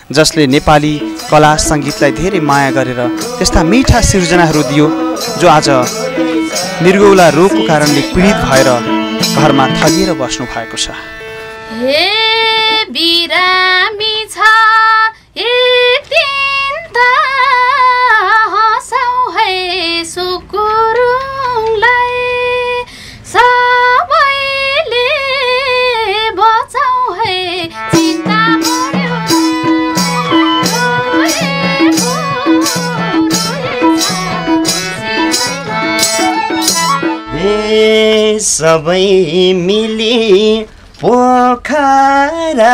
जसले नेपाली कला सङ्गीतलाई धेरै माया गरेर त्यस्ता मिठा सिर्जनाहरू दियो जो आज मृगौला रोगको कारणले पीडित भएर घरमा थगिएर बस्नु भएको छ। हे बिरामी छ एक दिन त हँसाउ है सुकुरुङलाई, सबैले बचाउ है चिन्ता बढ्यो सबै मिली पोखरा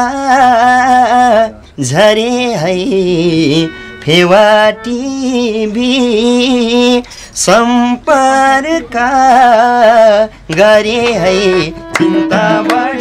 झरे है फेवा टिभी सम्पर्क गरे है चिन्ता